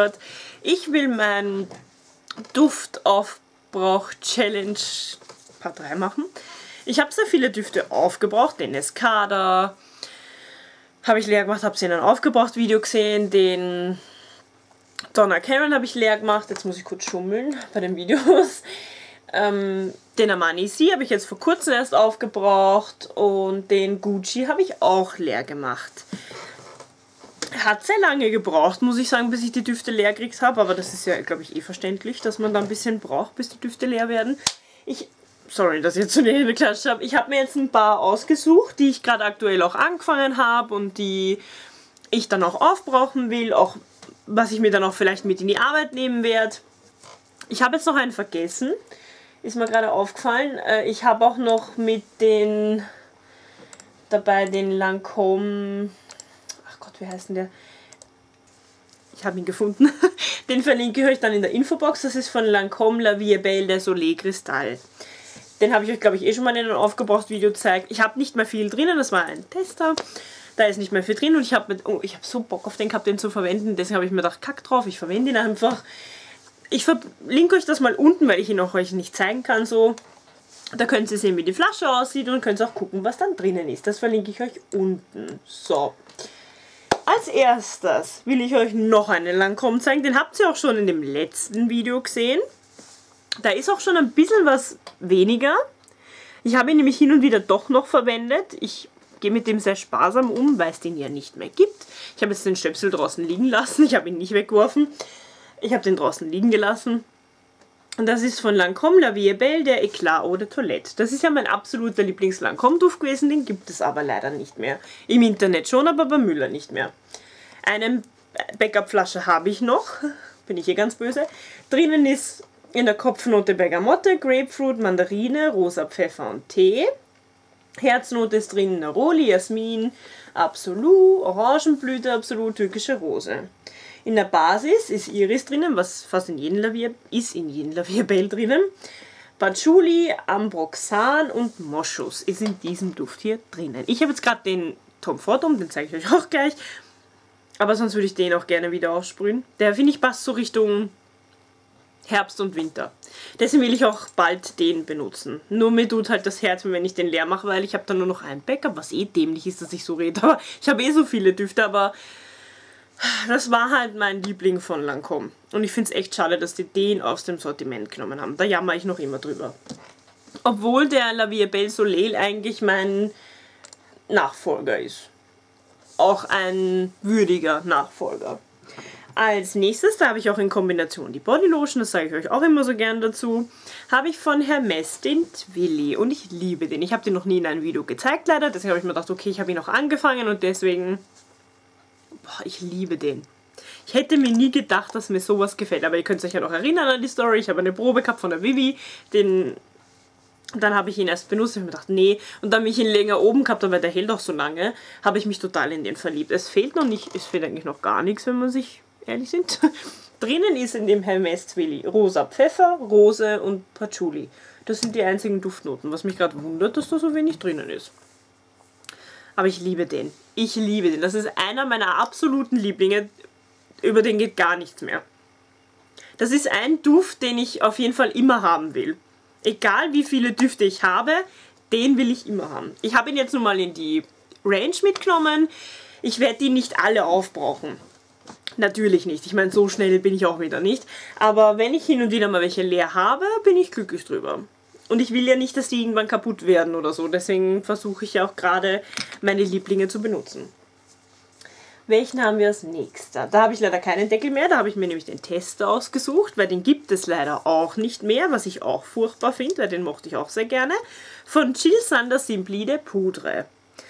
Gott. Ich will mein Duftaufbrauch-Challenge Part 3 machen. Ich habe sehr viele Düfte aufgebraucht. Den Escada habe ich leer gemacht, habe sie in einem Aufgebraucht-Video gesehen. Den Donna Karan habe ich leer gemacht. Jetzt muss ich kurz schummeln bei den Videos. Den Armani Sie habe ich jetzt vor kurzem erst aufgebraucht. Und den Gucci habe ich auch leer gemacht. Hat sehr lange gebraucht, muss ich sagen, bis ich die Düfte leer gekriegt habe. Aber das ist ja, glaube ich, eh verständlich, dass man da ein bisschen braucht, bis die Düfte leer werden. Sorry, dass ich jetzt so eine Hände geklatscht habe. Ich habe mir jetzt ein paar ausgesucht, die ich gerade aktuell auch angefangen habe und die ich dann auch aufbrauchen will. Auch was ich mir dann auch vielleicht mit in die Arbeit nehmen werde. Ich habe jetzt noch einen vergessen. Ist mir gerade aufgefallen. Ich habe auch noch mit den Lancôme... Ach Gott, wie heißt denn der? Ich habe ihn gefunden. Den verlinke ich euch dann in der Infobox. Das ist von Lancôme La Vie est Belle der Soleil Cristal. Den habe ich euch, glaube ich, eh schon mal in einem Aufgebraucht-Video gezeigt. Ich habe nicht mehr viel drinnen, das war ein Tester. Da ist nicht mehr viel drin und ich habe so Bock auf den gehabt, den zu verwenden. Deswegen habe ich mir gedacht, kack drauf, ich verwende ihn einfach. Ich verlinke euch das mal unten, weil ich ihn auch euch nicht zeigen kann so. Da könnt ihr sehen, wie die Flasche aussieht und könnt auch gucken, was dann drinnen ist. Das verlinke ich euch unten. So. Als erstes will ich euch noch einen Lancôme zeigen. Den habt ihr auch schon in dem letzten Video gesehen. Da ist auch schon ein bisschen was weniger. Ich habe ihn nämlich hin und wieder doch noch verwendet. Ich gehe mit dem sehr sparsam um, weil es den ja nicht mehr gibt. Ich habe jetzt den Stöpsel draußen liegen lassen. Ich habe ihn nicht weggeworfen. Ich habe den draußen liegen gelassen. Und das ist von Lancôme La Vie est Belle, der Eclat Eau de Toilette. Das ist ja mein absoluter Lieblings-Lancôme-Duft gewesen. Den gibt es aber leider nicht mehr. Im Internet schon, aber bei Müller nicht mehr. Eine Backup-Flasche habe ich noch. Bin ich hier ganz böse. Drinnen ist in der Kopfnote Bergamotte, Grapefruit, Mandarine, rosa Pfeffer und Tee. Herznote ist drin Neroli, Jasmin, Absolut, Orangenblüte, Absolut, türkische Rose. In der Basis ist Iris drinnen, was fast in jedem La Vie est Belle drinnen. Patchouli, Ambroxan und Moschus ist in diesem Duft hier drinnen. Ich habe jetzt gerade den Tom Ford den zeige ich euch auch gleich. Aber sonst würde ich den auch gerne wieder aufsprühen. Der, finde ich, passt so Richtung Herbst und Winter. Deswegen will ich auch bald den benutzen. Nur mir tut halt das Herz, wenn ich den leer mache, weil ich habe dann nur noch ein Backup, was eh dämlich ist, dass ich so rede. Aber ich habe eh so viele Düfte, aber das war halt mein Liebling von Lancôme. Und ich finde es echt schade, dass die den aus dem Sortiment genommen haben. Da jammer ich noch immer drüber. Obwohl der La Vie est Belle Soleil eigentlich mein Nachfolger ist. Auch ein würdiger Nachfolger. Als nächstes, da habe ich auch in Kombination die Bodylotion, das sage ich euch auch immer so gern dazu, habe ich von Hermès den Twilly und ich liebe den. Ich habe den noch nie in einem Video gezeigt leider, deswegen habe ich mir gedacht, okay, ich habe ihn auch angefangen und deswegen, ich liebe den. Ich hätte mir nie gedacht, dass mir sowas gefällt, aber ihr könnt euch ja noch erinnern an die Story, ich habe eine Probe gehabt von der Vivi, dann habe ich ihn erst benutzt und ich habe mir gedacht, nee. Und dann, wie ich ihn länger oben gehabt habe, weil der hält auch so lange, habe ich mich total in den verliebt. Es fehlt eigentlich noch gar nichts, wenn man sich ehrlich sind. Drinnen ist in dem Hermès Twilly rosa Pfeffer, Rose und Patchouli. Das sind die einzigen Duftnoten, was mich gerade wundert, dass da so wenig drinnen ist. Aber ich liebe den. Ich liebe den. Das ist einer meiner absoluten Lieblinge. Über den geht gar nichts mehr. Das ist ein Duft, den ich auf jeden Fall immer haben will. Egal wie viele Düfte ich habe, den will ich immer haben. Ich habe ihn jetzt nun mal in die Range mitgenommen. Ich werde die nicht alle aufbrauchen. Natürlich nicht. Ich meine, so schnell bin ich auch wieder nicht. Aber wenn ich hin und wieder mal welche leer habe, bin ich glücklich drüber. Und ich will ja nicht, dass die irgendwann kaputt werden oder so. Deswegen versuche ich ja auch gerade, meine Lieblinge zu benutzen. Welchen haben wir als nächster? Da habe ich leider keinen Deckel mehr. Da habe ich mir nämlich den Tester ausgesucht, weil den gibt es leider auch nicht mehr, was ich auch furchtbar finde, weil den mochte ich auch sehr gerne. Von Jil Sander Simply de Poudre.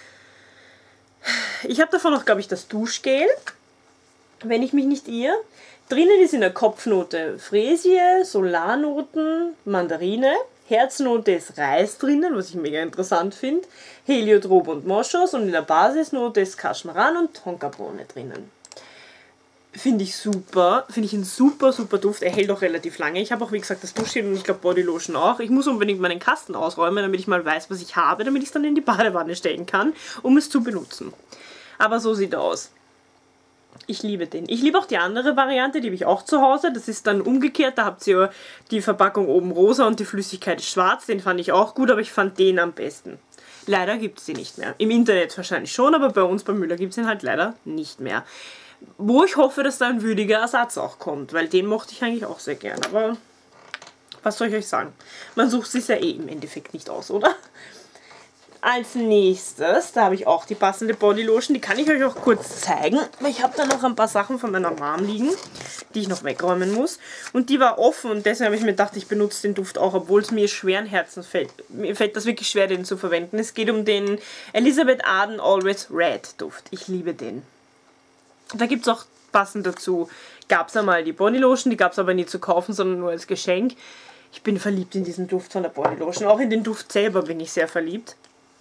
Ich habe davon noch, glaube ich, das Duschgel, wenn ich mich nicht irre. Drinnen ist in der Kopfnote Fräsie, Solarnoten, Mandarine. Herznote ist Reis drinnen, was ich mega interessant finde. Heliotrop und Moschus und in der Basisnote ist Kaschmaran und Tonkabohne drinnen. Finde ich super. Finde ich ein super, super Duft. Er hält auch relativ lange. Ich habe auch, wie gesagt, das Duschgel und ich glaube Bodylotion auch. Ich muss unbedingt meinen Kasten ausräumen, damit ich mal weiß, was ich habe, damit ich es dann in die Badewanne stellen kann, um es zu benutzen. Aber so sieht er aus. Ich liebe den. Ich liebe auch die andere Variante, die habe ich auch zu Hause. Das ist dann umgekehrt. Da habt ihr die Verpackung oben rosa und die Flüssigkeit ist schwarz. Den fand ich auch gut, aber ich fand den am besten. Leider gibt es die nicht mehr. Im Internet wahrscheinlich schon, aber bei uns bei Müller gibt es ihn halt leider nicht mehr. Wo ich hoffe, dass da ein würdiger Ersatz auch kommt, weil den mochte ich eigentlich auch sehr gern. Aber was soll ich euch sagen? Man sucht sich ja eh im Endeffekt nicht aus, oder? Als nächstes, da habe ich auch die passende Bodylotion. Die kann ich euch auch kurz zeigen, weil ich habe da noch ein paar Sachen von meiner Mom liegen, die ich noch wegräumen muss. Und die war offen und deshalb habe ich mir gedacht, ich benutze den Duft auch, obwohl es mir schweren Herzens fällt. Mir fällt das wirklich schwer, den zu verwenden. Es geht um den Elizabeth Arden Always Red Duft. Ich liebe den. Da gibt es auch passend dazu, gab es einmal die Bodylotion, die gab es aber nie zu kaufen, sondern nur als Geschenk. Ich bin verliebt in diesen Duft von der Bodylotion. Auch in den Duft selber bin ich sehr verliebt.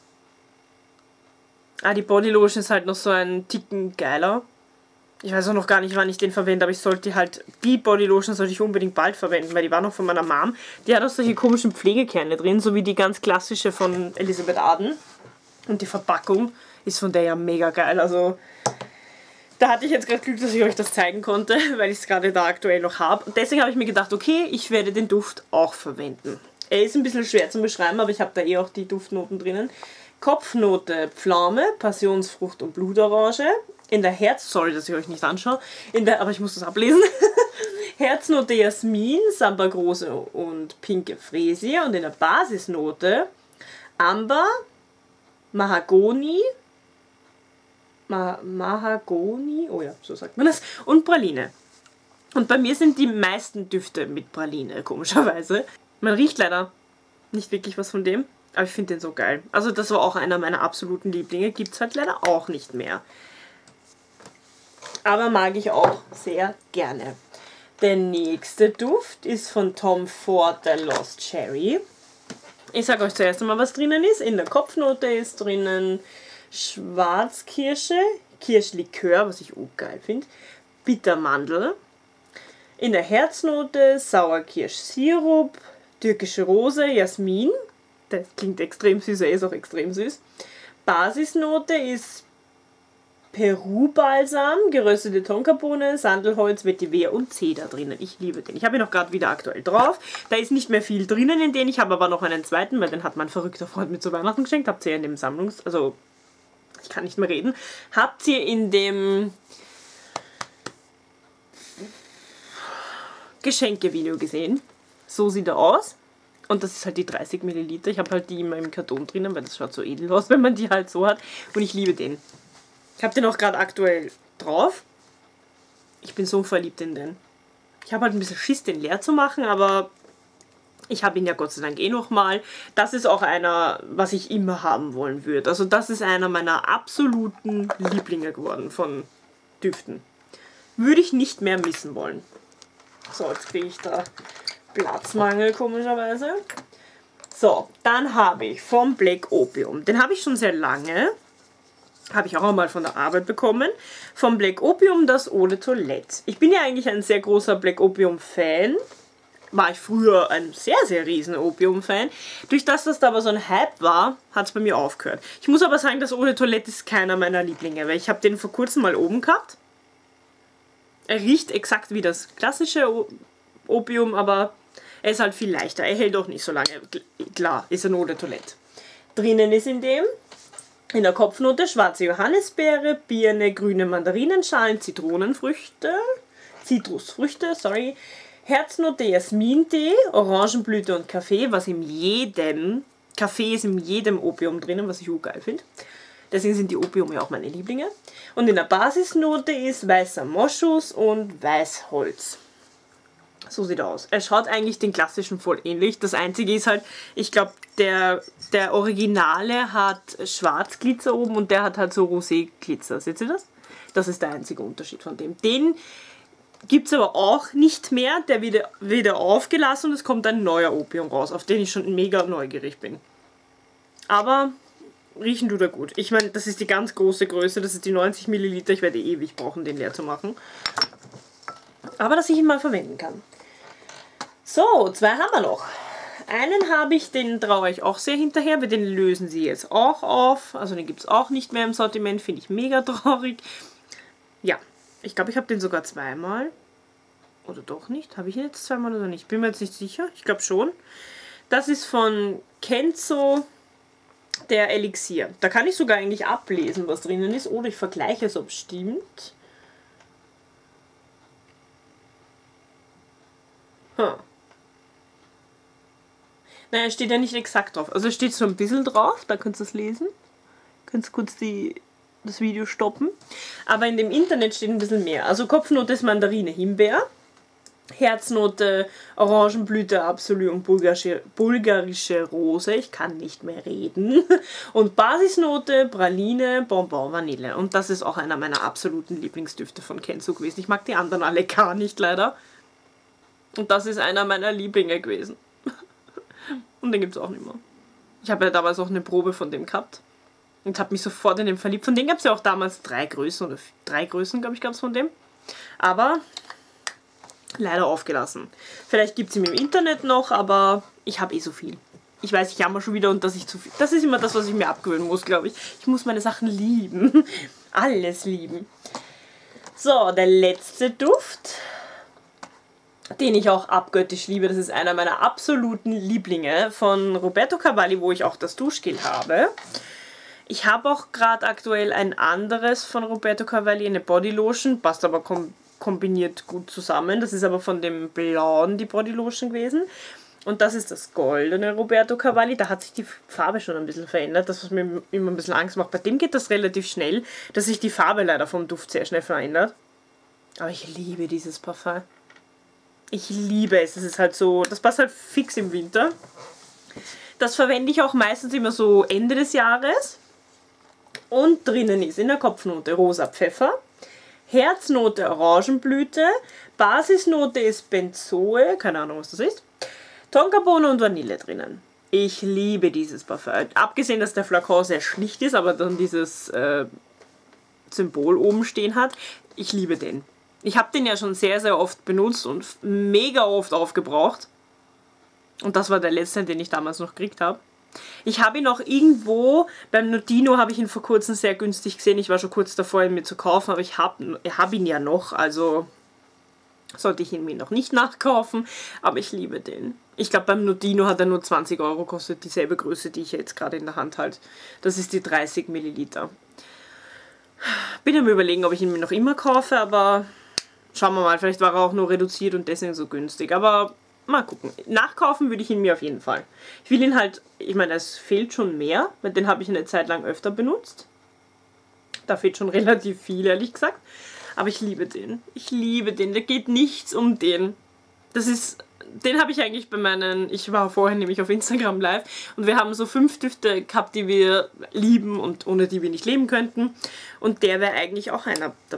Ah, die Bodylotion ist halt noch so ein Ticken geiler. Ich weiß auch noch gar nicht, wann ich den verwende, aber die Bodylotion sollte ich unbedingt bald verwenden, weil die war noch von meiner Mom. Die hat auch solche komischen Pflegekerne drin, so wie die ganz klassische von Elizabeth Arden. Und die Verpackung ist von der ja mega geil, also da hatte ich jetzt gerade Glück, dass ich euch das zeigen konnte, weil ich es gerade da aktuell noch habe. Und deswegen habe ich mir gedacht, okay, ich werde den Duft auch verwenden. Er ist ein bisschen schwer zu beschreiben, aber ich habe da eh auch die Duftnoten drinnen. Kopfnote Pflaume, Passionsfrucht und Blutorange. In der sorry, dass ich euch nicht anschaue, aber ich muss das ablesen. Herznote Jasmin, Sambagrose und pinke Freesie. Und in der Basisnote Amber, Mahagoni, oh ja, so sagt man das, und Praline. Und bei mir sind die meisten Düfte mit Praline, komischerweise. Man riecht leider nicht wirklich was von dem. Aber ich finde den so geil. Also das war auch einer meiner absoluten Lieblinge. Gibt es halt leider auch nicht mehr. Aber mag ich auch sehr gerne. Der nächste Duft ist von Tom Ford, der Lost Cherry. Ich sage euch zuerst einmal, was drinnen ist. In der Kopfnote ist drinnen Schwarzkirsche, Kirschlikör, was ich auch geil finde, Bittermandel. In der Herznote Sauerkirschsirup, türkische Rose, Jasmin. Das klingt extrem süß, er ist auch extrem süß. Basisnote ist Peru-Balsam, geröstete Tonkabohne, Sandelholz, Vetiver und Zeder drinnen. Ich liebe den. Ich habe ihn auch gerade wieder aktuell drauf. Da ist nicht mehr viel drinnen in den. Ich habe aber noch einen zweiten, weil den hat mein verrückter Freund mir zu Weihnachten geschenkt. Habt ihr in dem also ich kann nicht mehr reden. Habt ihr in dem Geschenke-Video gesehen? So sieht er aus. Und das ist halt die 30 Milliliter. Ich habe halt die immer im Karton drinnen, weil das schaut so edel aus, wenn man die halt so hat. Und ich liebe den. Ich habe den auch gerade aktuell drauf. Ich bin so verliebt in den. Ich habe halt ein bisschen Schiss, den leer zu machen, aber ich habe ihn ja Gott sei Dank eh nochmal. Das ist auch einer, was ich immer haben wollen würde. Also das ist einer meiner absoluten Lieblinge geworden von Düften. Würde ich nicht mehr missen wollen. So, jetzt kriege ich da Platzmangel komischerweise. So, dann habe ich vom Black Opium. Den habe ich schon sehr lange. Habe ich auch einmal von der Arbeit bekommen. Vom Black Opium das Eau de Toilette. Ich bin ja eigentlich ein sehr großer Black Opium Fan. War ich früher ein sehr, sehr riesen Opium-Fan. Durch das da aber so ein Hype war, hat es bei mir aufgehört. Ich muss aber sagen, das Eau de Toilette ist keiner meiner Lieblinge, weil ich habe den vor kurzem mal oben gehabt. Er riecht exakt wie das klassische Opium, aber er ist halt viel leichter. Er hält auch nicht so lange. Klar, ist ein Eau de Toilette. Drinnen ist in der Kopfnote schwarze Johannisbeere, Birne, grüne Mandarinenschalen, Zitrusfrüchte, Herznote Jasmintee, Orangenblüte und Kaffee, Kaffee ist in jedem Opium drinnen, was ich auch geil finde. Deswegen sind die Opiume auch meine Lieblinge. Und in der Basisnote ist weißer Moschus und Weißholz. So sieht er aus. Er schaut eigentlich den klassischen voll ähnlich. Das einzige ist halt, ich glaube, der Originale hat Schwarzglitzer oben und der hat halt so Rosé-Glitzer. Seht ihr das? Das ist der einzige Unterschied von dem. Den gibt es aber auch nicht mehr. Der wird wieder aufgelassen und es kommt ein neuer Opium raus, auf den ich schon mega neugierig bin. Aber riechen tut er gut. Ich meine, das ist die ganz große Größe, das ist die 90 Milliliter. Ich werde ewig brauchen, den leer zu machen. Aber dass ich ihn mal verwenden kann. So, zwei haben wir noch. Einen habe ich, den traue ich auch sehr hinterher, weil den lösen sie jetzt auch auf. Also den gibt es auch nicht mehr im Sortiment, finde ich mega traurig. Ja, Ich glaube, ich habe den sogar zweimal. Oder doch nicht? Habe ich ihn jetzt zweimal oder nicht? Bin mir jetzt nicht sicher. Ich glaube schon. Das ist von Kenzo, der Elixier. Da kann ich sogar eigentlich ablesen, was drinnen ist. Oder ich vergleiche es, ob es stimmt. Naja, steht ja nicht exakt drauf. Also steht so ein bisschen drauf, da könnt ihr es lesen. Könnt ihr kurz das Video stoppen. Aber in dem Internet steht ein bisschen mehr. Also Kopfnote ist Mandarine, Himbeer. Herznote Orangenblüte, Absolut und bulgarische Rose. Ich kann nicht mehr reden. Und Basisnote Praline, Bonbon, Vanille. Und das ist auch einer meiner absoluten Lieblingsdüfte von Kenzo gewesen. Ich mag die anderen alle gar nicht, leider. Und das ist einer meiner Lieblinge gewesen. Und den gibt es auch nicht mehr. Ich habe ja damals auch eine Probe von dem gehabt. Und habe mich sofort in den verliebt. Von dem gab es ja auch damals 3 Größen. Oder 3 Größen, glaube ich, gab es von dem. Aber leider aufgelassen. Vielleicht gibt es ihn im Internet noch, aber ich habe eh so viel. Ich weiß, ich jammer schon wieder und dass ich zu viel... Das ist immer das, was ich mir abgewöhnen muss, glaube ich. Ich muss meine Sachen lieben. Alles lieben. So, der letzte Duft, den ich auch abgöttisch liebe, das ist einer meiner absoluten Lieblinge von Roberto Cavalli, wo ich auch das Duschgel habe. Ich habe auch gerade aktuell ein anderes von Roberto Cavalli, eine Bodylotion, passt aber kombiniert gut zusammen. Das ist aber von dem blauen die Bodylotion gewesen. Und das ist das goldene Roberto Cavalli. Da hat sich die Farbe schon ein bisschen verändert. Das, was mir immer ein bisschen Angst macht. Bei dem geht das relativ schnell, dass sich die Farbe leider vom Duft sehr schnell verändert. Aber ich liebe dieses Parfum. Ich liebe es. Es ist halt so, das passt halt fix im Winter. Das verwende ich auch meistens immer so Ende des Jahres. Und drinnen ist in der Kopfnote rosa Pfeffer, Herznote Orangenblüte, Basisnote ist Benzoe, keine Ahnung was das ist, Tonkabohne und Vanille drinnen. Ich liebe dieses Parfum. Abgesehen, dass der Flakon sehr schlicht ist, aber dann dieses Symbol oben stehen hat. Ich liebe den. Ich habe den ja schon sehr, sehr oft benutzt und mega oft aufgebraucht. Und das war der letzte, den ich damals noch gekriegt habe. Ich habe ihn auch irgendwo, beim Notino habe ich ihn vor kurzem sehr günstig gesehen. Ich war schon kurz davor, ihn mir zu kaufen, aber ich hab ihn ja noch, also sollte ich ihn mir noch nicht nachkaufen. Aber ich liebe den. Ich glaube, beim Notino hat er nur 20 Euro gekostet, dieselbe Größe, die ich jetzt gerade in der Hand halte. Das ist die 30 Milliliter. Bin am Überlegen, ob ich ihn mir noch immer kaufe, aber schauen wir mal. Vielleicht war er auch nur reduziert und deswegen so günstig, aber mal gucken. Nachkaufen würde ich ihn mir auf jeden Fall. Ich will ihn halt, ich meine, es fehlt schon mehr, weil den habe ich eine Zeit lang öfter benutzt. Da fehlt schon relativ viel, ehrlich gesagt. Aber ich liebe den. Ich liebe den. Da geht nichts um den. Den habe ich eigentlich bei meinen, ich war vorhin nämlich auf Instagram live und wir haben so 5 Düfte gehabt, die wir lieben und ohne die wir nicht leben könnten. Und der wäre eigentlich auch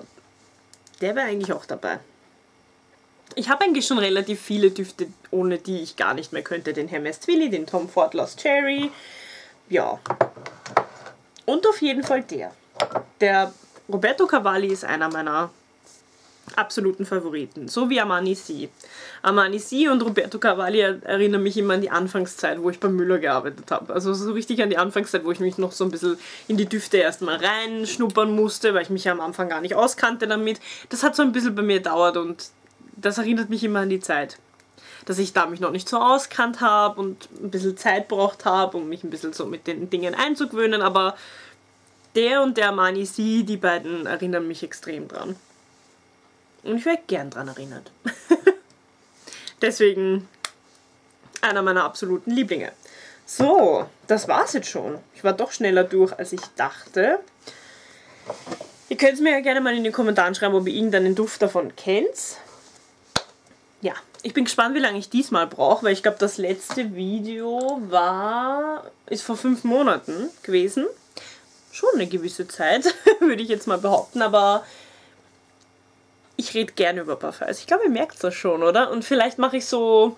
dabei. Ich habe eigentlich schon relativ viele Düfte, ohne die ich gar nicht mehr könnte. Den Hermes Twilly, den Tom Ford Lost Cherry. Ja. Und auf jeden Fall der. Der Roberto Cavalli ist einer meiner absoluten Favoriten. So wie Armani C. Armani C und Roberto Cavalli erinnern mich immer an die Anfangszeit, wo ich bei Müller gearbeitet habe. Also so richtig an die Anfangszeit, wo ich mich noch so ein bisschen in die Düfte erstmal reinschnuppern musste, weil ich mich ja am Anfang gar nicht auskannte damit. Das hat so ein bisschen bei mir gedauert und das erinnert mich immer an die Zeit, dass ich da mich noch nicht so auskannt habe und ein bisschen Zeit braucht habe, um mich ein bisschen so mit den Dingen einzugewöhnen, aber der und der Armani C, die beiden erinnern mich extrem dran. Und ich werde gern dran erinnert. Deswegen einer meiner absoluten Lieblinge. So, das war's jetzt schon. Ich war doch schneller durch, als ich dachte. Ihr könnt es mir ja gerne mal in den Kommentaren schreiben, ob ihr irgendeinen Duft davon kennt. Ja, ich bin gespannt, wie lange ich diesmal brauche, weil ich glaube, das letzte Video ist vor 5 Monaten gewesen. Schon eine gewisse Zeit, würde ich jetzt mal behaupten, aber ich rede gerne über Parfums. Ich glaube, ihr merkt das schon, oder? Und vielleicht mache ich so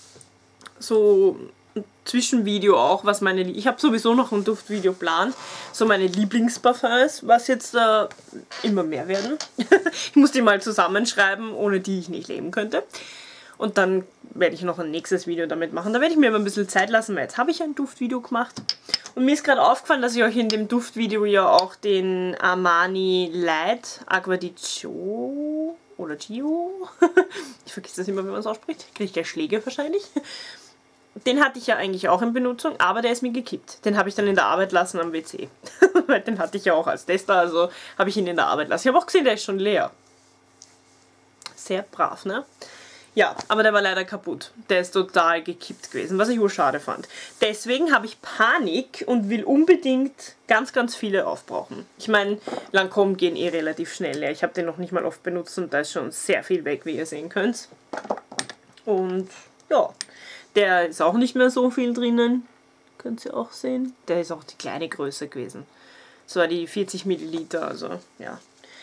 ein Zwischenvideo auch, was ich habe sowieso noch ein Duftvideo geplant, so meine Lieblingsparfums, was jetzt immer mehr werden. Ich muss die mal zusammenschreiben, ohne die ich nicht leben könnte. Und dann werde ich noch ein nächstes Video damit machen. Da werde ich mir aber ein bisschen Zeit lassen, weil jetzt habe ich ein Duftvideo gemacht. Und mir ist gerade aufgefallen, dass ich euch in dem Duftvideo ja auch den Armani Light Acqua di Gio oder Gio, ich vergesse das immer, wie man es ausspricht, kriege ich gleich Schläge wahrscheinlich. Den hatte ich ja eigentlich auch in Benutzung, aber der ist mir gekippt. Den habe ich dann in der Arbeit lassen am WC. Weil den hatte ich ja auch als Tester, also habe ich ihn in der Arbeit lassen. Ich habe auch gesehen, der ist schon leer. Sehr brav, ne? Ja, aber der war leider kaputt. Der ist total gekippt gewesen, was ich urschade fand. Deswegen habe ich Panik und will unbedingt ganz, ganz viele aufbrauchen. Ich meine, Lancôme gehen eh relativ schnell leer. Ich habe den noch nicht mal oft benutzt und da ist schon sehr viel weg, wie ihr sehen könnt. Und ja, der ist auch nicht mehr so viel drinnen. Könnt ihr auch sehen. Der ist auch die kleine Größe gewesen. Das war die 40 Milliliter, also ja.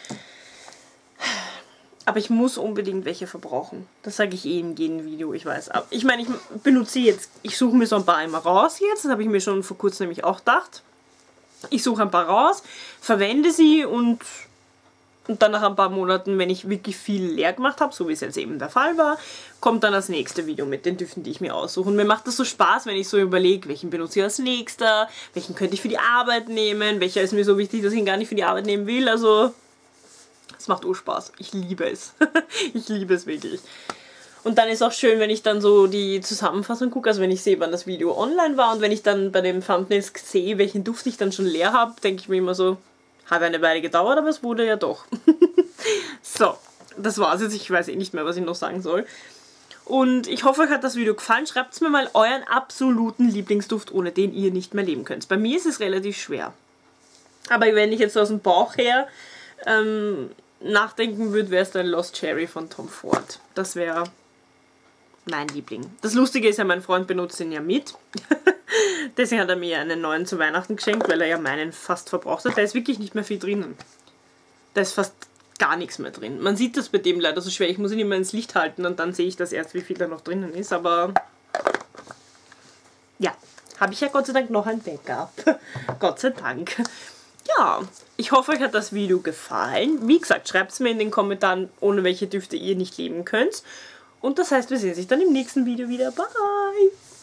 Aber ich muss unbedingt welche verbrauchen. Das sage ich eh in jedem Video, ich weiß. Aber ich meine, ich benutze jetzt, ich suche mir so ein paar immer raus jetzt. Das habe ich mir schon vor kurzem nämlich auch gedacht. Ich suche ein paar raus, verwende sie und dann nach ein paar Monaten, wenn ich wirklich viel leer gemacht habe, so wie es jetzt eben der Fall war, kommt dann das nächste Video mit den Düften, die ich mir aussuche. Und mir macht das so Spaß, wenn ich so überlege, welchen benutze ich als nächster, welchen könnte ich für die Arbeit nehmen, welcher ist mir so wichtig, dass ich ihn gar nicht für die Arbeit nehmen will. Also, es macht Spaß. Ich liebe es. Ich liebe es wirklich. Und dann ist auch schön, wenn ich dann so die Zusammenfassung gucke, also wenn ich sehe, wann das Video online war und wenn ich dann bei dem Thumbnails sehe, welchen Duft ich dann schon leer habe, denke ich mir immer so, hat eine Weile gedauert, aber es wurde ja doch. So, das war's jetzt. Ich weiß eh nicht mehr, was ich noch sagen soll. Und ich hoffe, euch hat das Video gefallen. Schreibt mir mal euren absoluten Lieblingsduft, ohne den ihr nicht mehr leben könnt. Bei mir ist es relativ schwer. Aber wenn ich jetzt aus dem Bauch her nachdenken würde, wäre es der Lost Cherry von Tom Ford. Das wäre mein Liebling. Das Lustige ist ja, mein Freund benutzt ihn ja mit. Deswegen hat er mir einen neuen zu Weihnachten geschenkt, weil er ja meinen fast verbraucht hat. Da ist wirklich nicht mehr viel drinnen. Da ist fast gar nichts mehr drin. Man sieht das bei dem leider so schwer. Ich muss ihn immer ins Licht halten und dann sehe ich das erst, wie viel da noch drinnen ist. Aber ja, habe ich ja Gott sei Dank noch ein Backup. Gott sei Dank. Ja, ich hoffe, euch hat das Video gefallen. Wie gesagt, schreibt es mir in den Kommentaren, ohne welche Düfte ihr nicht leben könnt. Und das heißt, wir sehen sich dann im nächsten Video wieder. Bye!